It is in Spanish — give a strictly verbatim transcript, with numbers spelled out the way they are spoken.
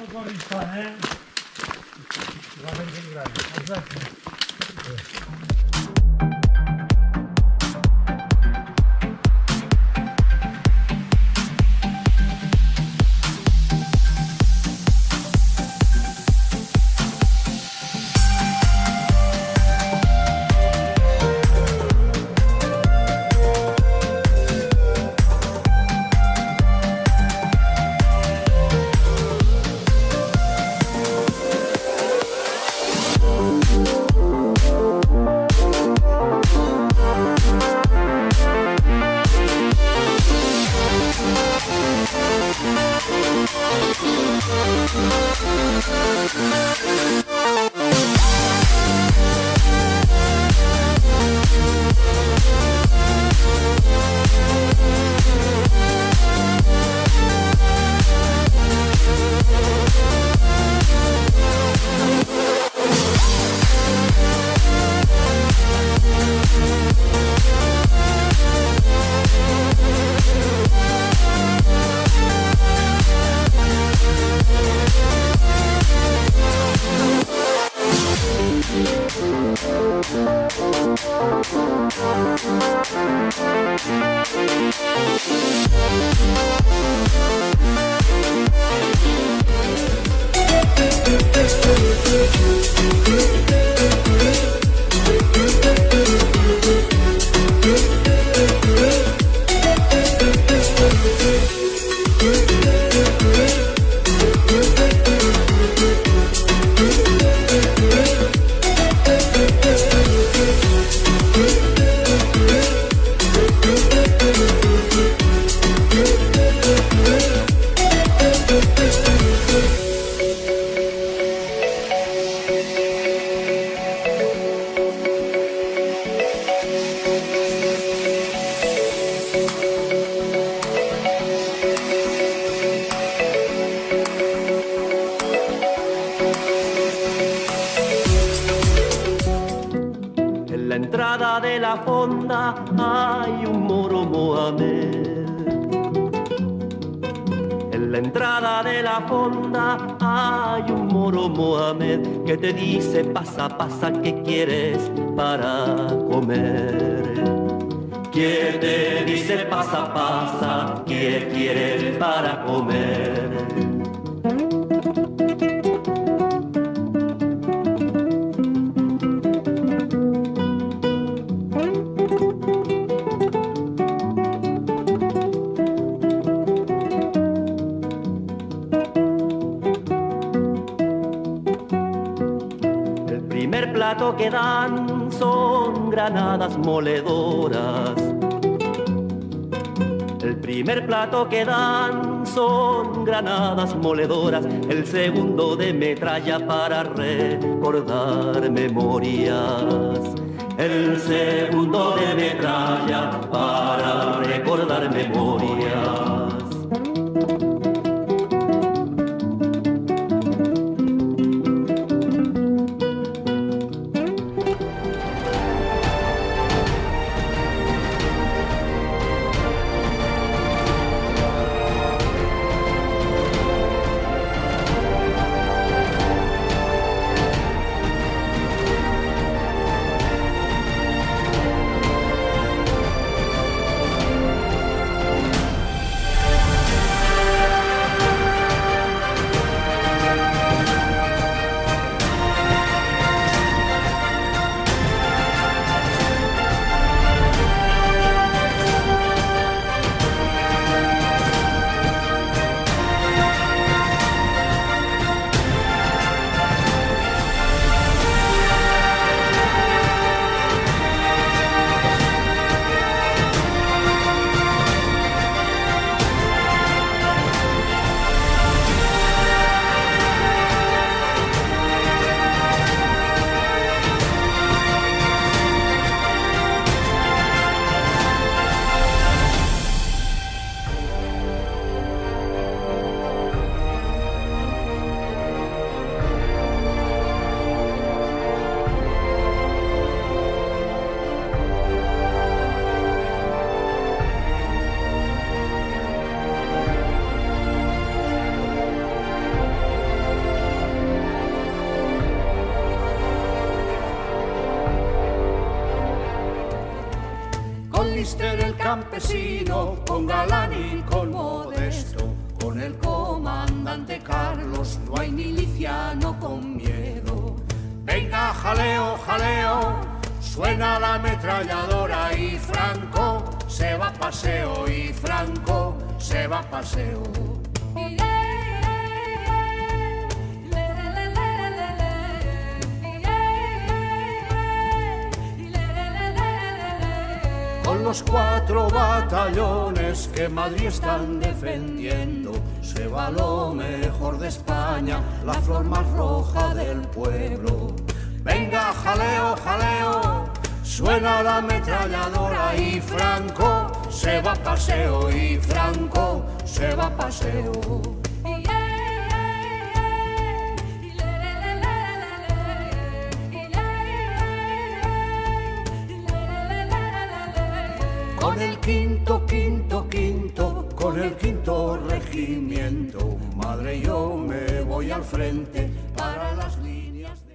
corista, eh? Va a venir grande. Esatto. Hay un moro Mohamed. En la entrada de la fonda hay un moro Mohamed que te dice pasa, pasa, ¿qué quieres para comer? ¿Quién te dice pasa, pasa, qué quieres para comer? Que dan son granadas moledoras. El primer plato que dan son granadas moledoras. El segundo de metralla para recordar memorias. El segundo de metralla para recordar memorias. campesino, con Galán y con Modesto, con el comandante Carlos, no hay miliciano con miedo. Venga, jaleo, jaleo, suena la ametralladora y Franco se va a paseo, y Franco se va a paseo. Con los cuatro batallones que Madrid están defendiendo, se va lo mejor de España, la flor más roja del pueblo. Venga, jaleo, jaleo, suena la ametralladora y Franco se va a paseo, y Franco se va a paseo. Con el quinto, quinto, quinto, con el quinto regimiento, madre, yo me voy al frente para las líneas.